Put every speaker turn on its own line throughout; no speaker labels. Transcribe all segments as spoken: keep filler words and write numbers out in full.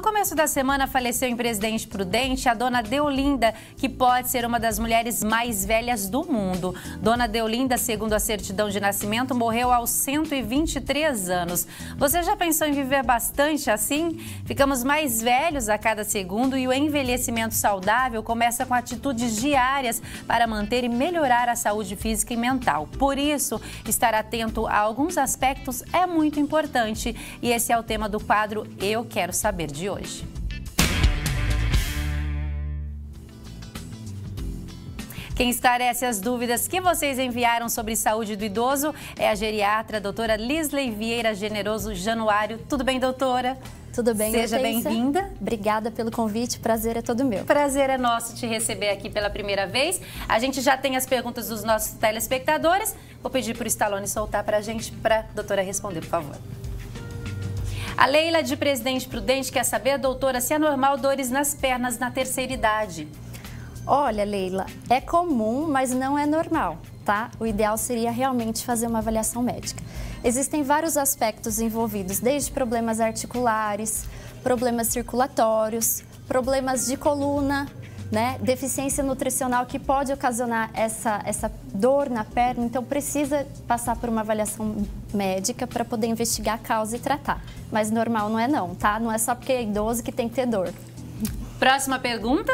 No começo da semana faleceu em Presidente Prudente a dona Deolinda, que pode ser uma das mulheres mais velhas do mundo. Dona Deolinda, segundo a certidão de nascimento, morreu aos cento e vinte e três anos. Você já pensou em viver bastante assim? Ficamos mais velhos a cada segundo e o envelhecimento saudável começa com atitudes diárias para manter e melhorar a saúde física e mental. Por isso, estar atento a alguns aspectos é muito importante e esse é o tema do quadro Eu Quero Saber de hoje. Quem esclarece as dúvidas que vocês enviaram sobre saúde do idoso é a geriatra, a doutora Lisley Vieira Generoso Januário. Tudo bem, doutora?
Tudo bem,
Seja bem-vinda.
Obrigada pelo convite, prazer é todo meu.
Prazer é nosso te receber aqui pela primeira vez. A gente já tem as perguntas dos nossos telespectadores. Vou pedir para o Stallone soltar para a gente, para a doutora responder, por favor. A Leila de Presidente Prudente quer saber, doutora, se é normal dores nas pernas na terceira idade.
Olha, Leila, é comum, mas não é normal, tá? O ideal seria realmente fazer uma avaliação médica. Existem vários aspectos envolvidos, desde problemas articulares, problemas circulatórios, problemas de coluna, né? Deficiência nutricional que pode ocasionar essa, essa dor na perna, então precisa passar por uma avaliação médica para poder investigar a causa e tratar. Mas normal não é não, tá? Não é só porque é idoso que tem que ter dor.
Próxima pergunta.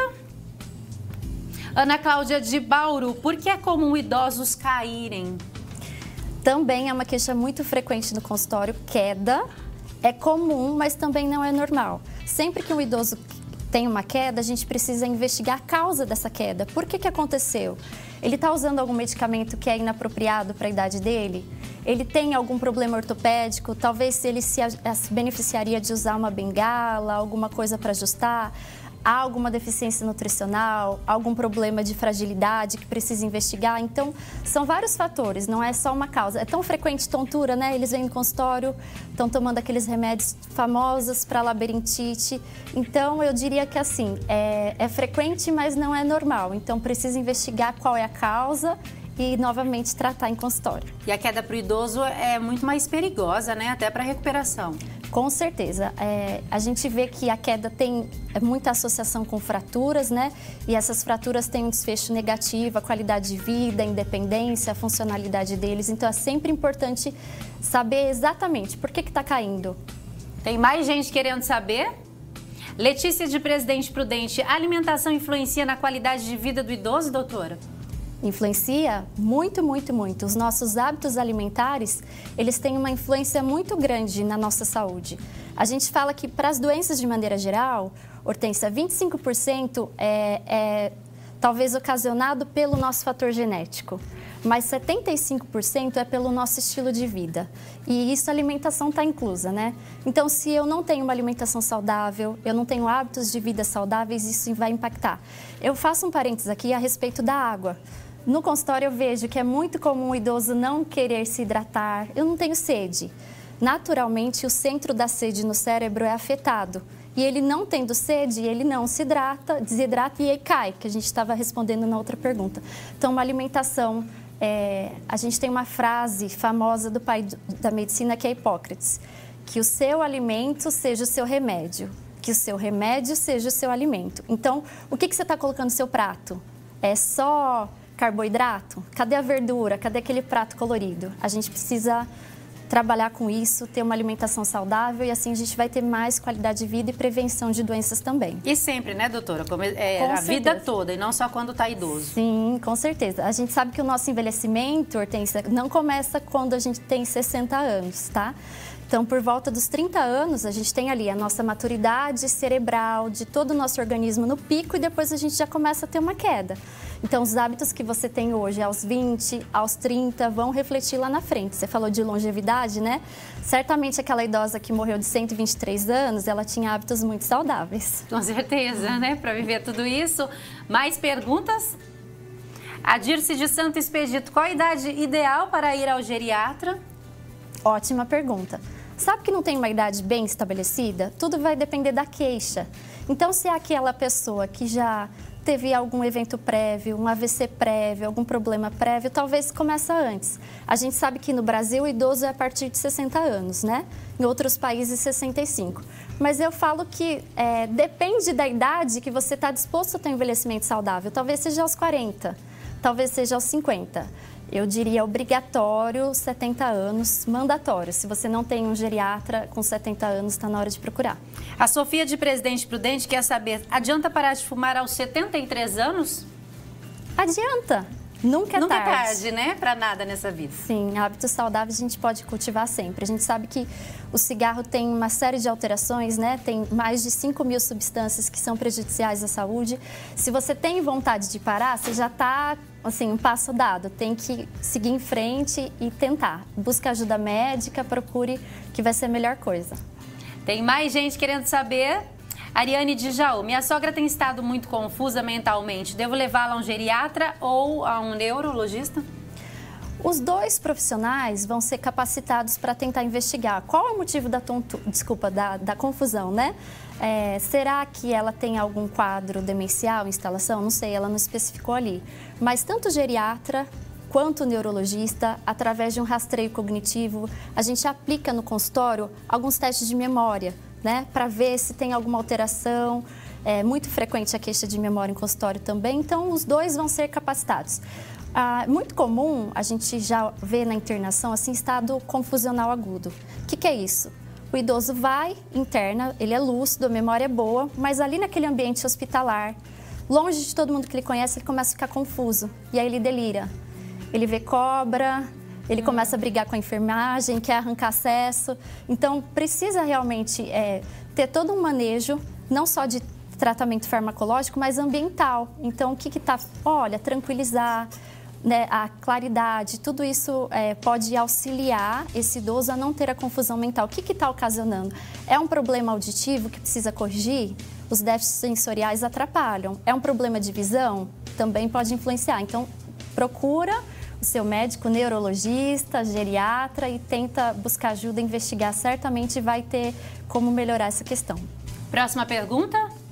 Ana Cláudia de Bauru, por que é comum idosos caírem?
Também é uma queixa muito frequente no consultório, queda. É comum, mas também não é normal. Sempre que um idoso tem uma queda, a gente precisa investigar a causa dessa queda. Por que que aconteceu? Ele está usando algum medicamento que é inapropriado para a idade dele? Ele tem algum problema ortopédico? Talvez ele se beneficiaria de usar uma bengala, alguma coisa para ajustar? Há alguma deficiência nutricional, algum problema de fragilidade que precisa investigar? Então, são vários fatores, não é só uma causa. É tão frequente tontura, né? Eles vêm no consultório, estão tomando aqueles remédios famosos para labirintite. Então, eu diria que assim, é, é frequente, mas não é normal. Então, precisa investigar qual é a causa e novamente tratar em consultório.
E a queda para o idoso é muito mais perigosa, né? Até para a recuperação.
Com certeza. É, a gente vê que a queda tem muita associação com fraturas, né? E essas fraturas têm um desfecho negativo, a qualidade de vida, a independência, a funcionalidade deles. Então, é sempre importante saber exatamente por que que está caindo.
Tem mais gente querendo saber? Letícia de Presidente Prudente, a alimentação influencia na qualidade de vida do idoso, doutora?
Influencia muito, muito, muito. Os nossos hábitos alimentares, eles têm uma influência muito grande na nossa saúde. A gente fala que para as doenças de maneira geral, Hortência, vinte e cinco por cento é, é talvez ocasionado pelo nosso fator genético, mas setenta e cinco por cento é pelo nosso estilo de vida. E isso a alimentação está inclusa, né? Então, se eu não tenho uma alimentação saudável, eu não tenho hábitos de vida saudáveis, isso vai impactar. Eu faço um parênteses aqui a respeito da água. No consultório eu vejo que é muito comum o idoso não querer se hidratar. Eu não tenho sede. Naturalmente, o centro da sede no cérebro é afetado. E ele não tendo sede, ele não se hidrata, desidrata e aí cai, que a gente estava respondendo na outra pergunta. Então, uma alimentação... É, a gente tem uma frase famosa do pai da medicina que é Hipócrates, que o seu alimento seja o seu remédio, que o seu remédio seja o seu alimento. Então, o que, que você está colocando no seu prato? É só carboidrato? Cadê a verdura? Cadê aquele prato colorido? A gente precisa trabalhar com isso, ter uma alimentação saudável e assim a gente vai ter mais qualidade de vida e prevenção de doenças também.
E sempre, né, doutora? Como é, a vida toda e não só quando está idoso.
Sim, com certeza. A gente sabe que o nosso envelhecimento, Hortência, não começa quando a gente tem sessenta anos, tá? Então, por volta dos trinta anos, a gente tem ali a nossa maturidade cerebral de todo o nosso organismo no pico e depois a gente já começa a ter uma queda. Então, os hábitos que você tem hoje aos vinte, aos trinta, vão refletir lá na frente. Você falou de longevidade, né? Certamente aquela idosa que morreu de cento e vinte e três anos, ela tinha hábitos muito saudáveis.
Com certeza, né? Para viver tudo isso. Mais perguntas? A Dirce de Santo Expedito, qual a idade ideal para ir ao geriatra?
Ótima pergunta. Sabe que não tem uma idade bem estabelecida? Tudo vai depender da queixa. Então, se é aquela pessoa que já teve algum evento prévio, um A V C prévio, algum problema prévio, talvez começa antes. A gente sabe que no Brasil o idoso é a partir de sessenta anos, né? Em outros países, sessenta e cinco. Mas eu falo que é, depende da idade que você está disposto a ter um envelhecimento saudável. Talvez seja aos quarenta, talvez seja aos cinquenta. Eu diria obrigatório, setenta anos, mandatório. Se você não tem um geriatra com setenta anos, está na hora de procurar.
A Sofia de Presidente Prudente quer saber, adianta parar de fumar aos setenta e três anos?
Adianta. Nunca é
Nunca
tarde.
é tarde, né? Para nada nessa vida.
Sim, hábitos saudáveis a gente pode cultivar sempre. A gente sabe que o cigarro tem uma série de alterações, né? Tem mais de cinco mil substâncias que são prejudiciais à saúde. Se você tem vontade de parar, você já está, assim, um passo dado. Tem que seguir em frente e tentar. Busque ajuda médica, procure, que vai ser a melhor coisa.
Tem mais gente querendo saber... Ariane de Jaú, minha sogra tem estado muito confusa mentalmente. Devo levá-la a um geriatra ou a um neurologista?
Os dois profissionais vão ser capacitados para tentar investigar qual é o motivo da, tontu... Desculpa, da, da confusão, né? É, será que ela tem algum quadro demencial, instalação? Não sei, ela não especificou ali. Mas tanto o geriatra quanto o neurologista, através de um rastreio cognitivo, a gente aplica no consultório alguns testes de memória, né, para ver se tem alguma alteração. É muito frequente a queixa de memória em consultório também, então os dois vão ser capacitados. Ah, muito comum a gente já vê na internação assim, estado confusional agudo. O que, que é isso? O idoso vai, interna, ele é lúcido, a memória é boa, mas ali naquele ambiente hospitalar, longe de todo mundo que ele conhece, ele começa a ficar confuso e aí ele delira. Ele vê cobra, ele começa a brigar com a enfermagem, quer arrancar acesso. Então, precisa realmente é, ter todo um manejo, não só de tratamento farmacológico, mas ambiental. Então, o que que tá... Olha, tranquilizar, né, a claridade, tudo isso é, pode auxiliar esse idoso a não ter a confusão mental. O que que está ocasionando? É um problema auditivo que precisa corrigir? Os déficits sensoriais atrapalham. É um problema de visão? Também pode influenciar. Então, procura o seu médico neurologista, geriatra e tenta buscar ajuda, investigar. Certamente vai ter como melhorar essa questão.
Próxima pergunta.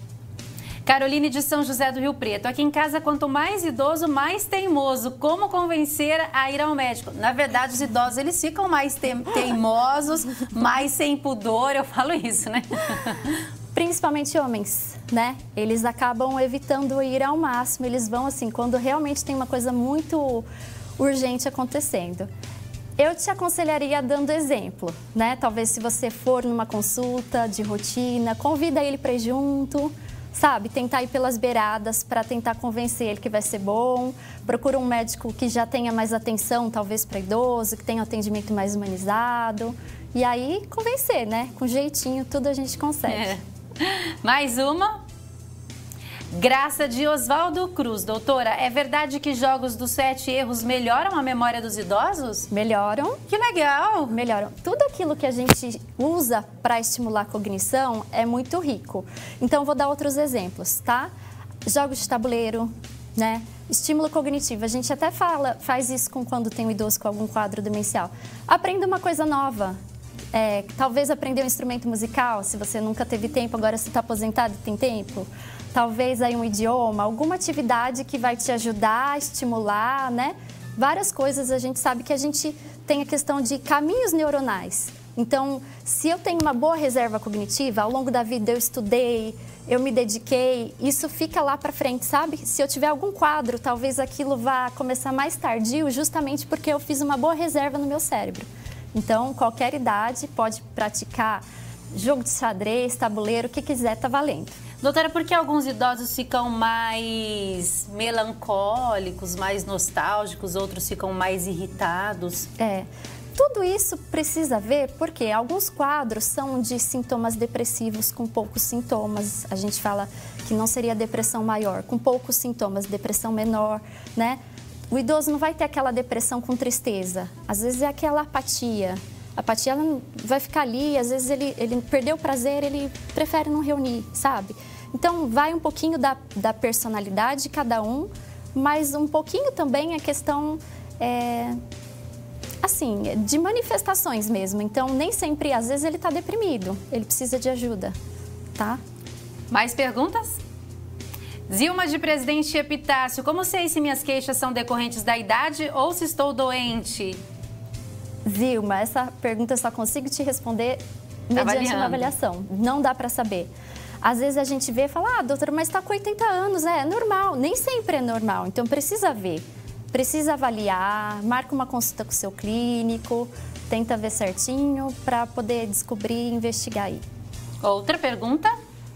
Caroline de São José do Rio Preto. Aqui em casa, quanto mais idoso, mais teimoso. Como convencer a ir ao médico? Na verdade, os idosos, eles ficam mais teimosos, mais sem pudor. Eu falo isso, né?
Principalmente homens, né? Eles acabam evitando ir ao máximo. Eles vão, assim, quando realmente tem uma coisa muito urgente acontecendo. Eu te aconselharia dando exemplo, né? Talvez se você for numa consulta de rotina, convida ele para ir junto, sabe? Tentar ir pelas beiradas para tentar convencer ele que vai ser bom. Procura um médico que já tenha mais atenção, talvez para idoso, que tenha um atendimento mais humanizado. E aí, convencer, né? Com jeitinho, tudo a gente consegue.
É. Mais uma. Graça de Oswaldo Cruz. Doutora, é verdade que jogos dos sete erros melhoram a memória dos idosos?
Melhoram.
Que legal!
Melhoram. Tudo aquilo que a gente usa para estimular a cognição é muito rico. Então, vou dar outros exemplos, tá? Jogos de tabuleiro, né? Estímulo cognitivo. A gente até fala, faz isso com quando tem um idoso com algum quadro demencial. Aprenda uma coisa nova. É, talvez aprender um instrumento musical, se você nunca teve tempo, agora você está aposentado e tem tempo. Talvez aí um idioma, alguma atividade que vai te ajudar a estimular, né? Várias coisas. A gente sabe que a gente tem a questão de caminhos neuronais. Então, se eu tenho uma boa reserva cognitiva, ao longo da vida eu estudei, eu me dediquei, isso fica lá para frente, sabe? Se eu tiver algum quadro, talvez aquilo vá começar mais tardio, justamente porque eu fiz uma boa reserva no meu cérebro. Então, qualquer idade pode praticar jogo de xadrez, tabuleiro, o que quiser, tá valendo.
Doutora, por que alguns idosos ficam mais melancólicos, mais nostálgicos, outros ficam mais irritados?
É, tudo isso precisa ver porque alguns quadros são de sintomas depressivos com poucos sintomas. A gente fala que não seria depressão maior, com poucos sintomas, depressão menor, né? O idoso não vai ter aquela depressão com tristeza, às vezes é aquela apatia. A apatia ela vai ficar ali, às vezes ele, ele perdeu o prazer, ele prefere não reunir, sabe? Então, vai um pouquinho da, da personalidade de cada um, mas um pouquinho também a questão, é, assim, de manifestações mesmo. Então, nem sempre, às vezes ele está deprimido, ele precisa de ajuda, tá?
Mais perguntas? Zilma de Presidente Epitácio, como sei se minhas queixas são decorrentes da idade ou se estou doente?
Zilma, essa pergunta eu só consigo te responder mediante
Avaliando.
uma avaliação. Não dá para saber. Às vezes a gente vê e fala, ah, doutora, mas está com oitenta anos, é, é normal. Nem sempre é normal, então precisa ver. Precisa avaliar, marca uma consulta com o seu clínico, tenta ver certinho para poder descobrir e investigar aí.
Outra pergunta?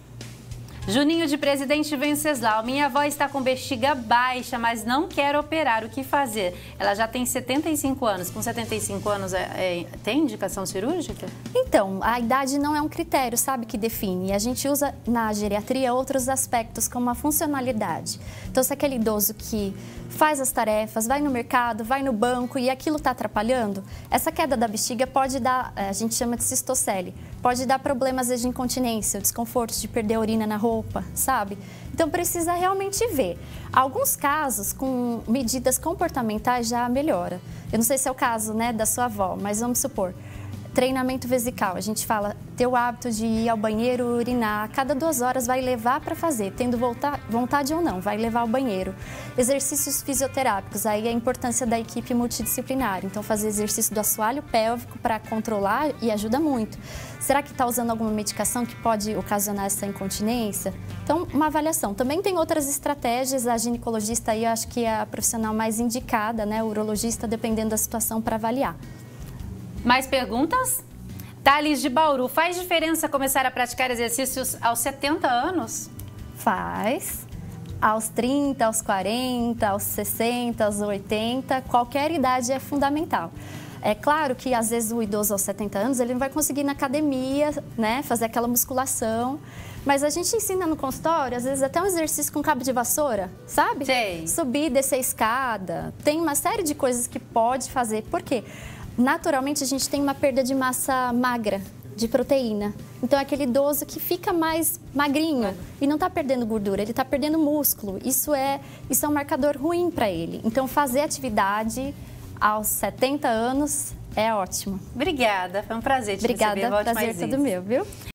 Juninho de Presidente Venceslau, minha avó está com bexiga baixa, mas não quer operar, o que fazer? Ela já tem setenta e cinco anos, com setenta e cinco anos é, é, tem indicação cirúrgica?
Então, a idade não é um critério, sabe, que define. A gente usa na geriatria outros aspectos, como a funcionalidade. Então, se aquele idoso que faz as tarefas, vai no mercado, vai no banco e aquilo está atrapalhando, essa queda da bexiga pode dar, a gente chama de cistocele, pode dar problemas de incontinência, desconforto de perder a urina na roupa, sabe? Então precisa realmente ver. Alguns casos, com medidas comportamentais, já melhora. Eu não sei se é o caso, né, da sua avó, mas vamos supor, treinamento vesical, a gente fala, ter o hábito de ir ao banheiro urinar, a cada duas horas vai levar para fazer, tendo vontade ou não, vai levar ao banheiro. Exercícios fisioterápicos, aí a importância da equipe multidisciplinar, então fazer exercício do assoalho pélvico para controlar e ajuda muito. Será que está usando alguma medicação que pode ocasionar essa incontinência? Então, uma avaliação. Também tem outras estratégias, a ginecologista aí eu acho que é a profissional mais indicada, né, o urologista, dependendo da situação para avaliar.
Mais perguntas? Thales de Bauru, faz diferença começar a praticar exercícios aos setenta anos?
Faz. Aos trinta, aos quarenta, aos sessenta, aos oitenta, qualquer idade é fundamental. É claro que às vezes o idoso aos setenta anos ele não vai conseguir ir na academia, né, fazer aquela musculação. Mas a gente ensina no consultório, às vezes até um exercício com cabo de vassoura, sabe?
Sei.
Subir, descer a escada. Tem uma série de coisas que pode fazer. Por quê? Naturalmente, a gente tem uma perda de massa magra, de proteína. Então, é aquele idoso que fica mais magrinho é. e não está perdendo gordura, ele está perdendo músculo. Isso é, isso é um marcador ruim para ele. Então, fazer atividade aos setenta anos é ótimo.
Obrigada, foi um prazer te
Obrigada,
receber. Volte
prazer
mais
todo
vezes.
meu, viu?